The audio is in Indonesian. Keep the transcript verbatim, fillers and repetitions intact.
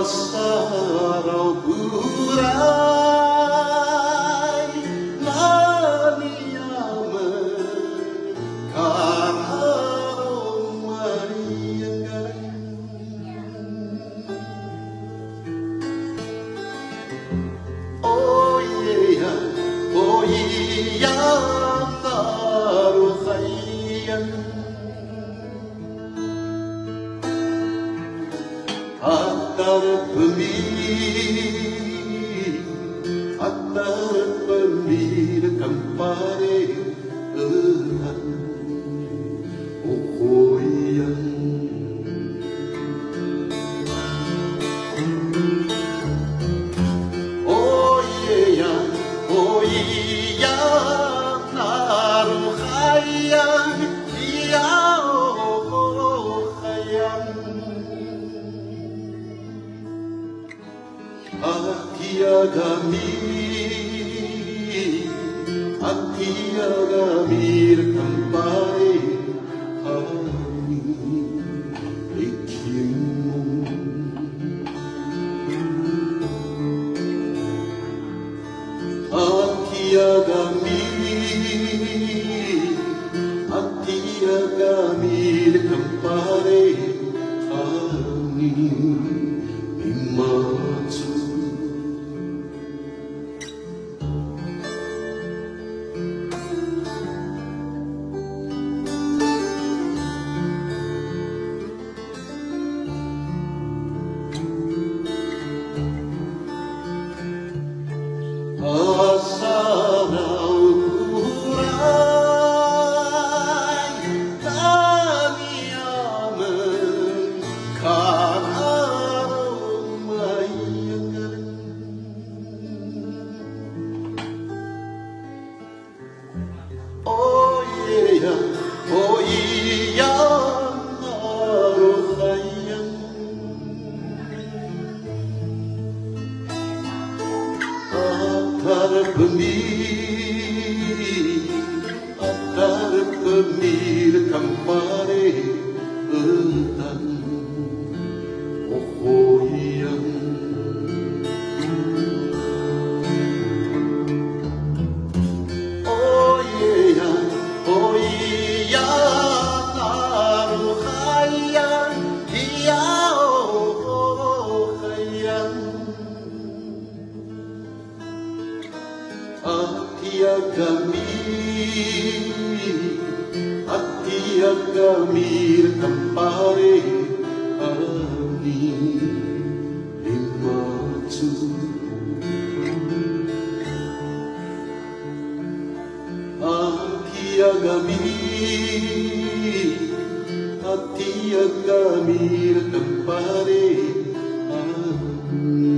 Asaraw buray na niyaman kararaw marianggaran. Oh yeah, oh yeah, taruhayan. Atar pemir, atar pemir kampare ehan okoyan. Oh iya, oh iya, naruhayan, iya okoyan. Atiagamir, atiagamir kampare hani ikimu. Atiagamir, atiagamir kampare hani imatsu. Asaraw buray na niyaman kararaw marianggaran. Oh yeah, oh iya, naruhayan. Atar pemir, atar pemir kampare ehan okoyan. Oh yeah, oh iya, naruhayan, iya okoyan. Atiagamir, atiagamir kampare hani imatsu. Atiagamir, atiagamir kampare hani